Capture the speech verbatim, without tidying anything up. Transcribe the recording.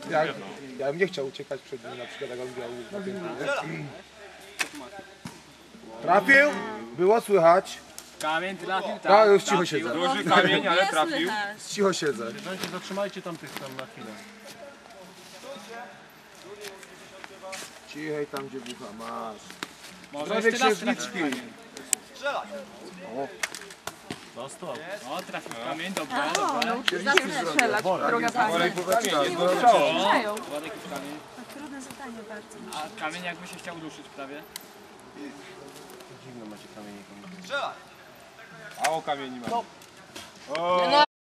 Ja, ja bym nie chciał uciekać przed nim, na przykład jak on miał napięty. Trafił? Było słychać. Kamień trafił, tak. Ja już cicho siedzę. Duży kamień, ale trafił. Cicho siedzę. Dajcie, zatrzymajcie tam tych tam na chwilę. Cichej tam, gdzie bucha masz. Może Prawie jeszcze raz księżniczki. trafił kamień. Dostał. O, trafił kamień, dobrze, dobrze. Zacznę strzelać, droga pani. Olej powietrza. Strzelają. Władek jest kamień. Trudne zadanie bardzo. A kamień jakby się chciał duszyć prawie. Dziwne macie kamienie. A o kamieni ma. No,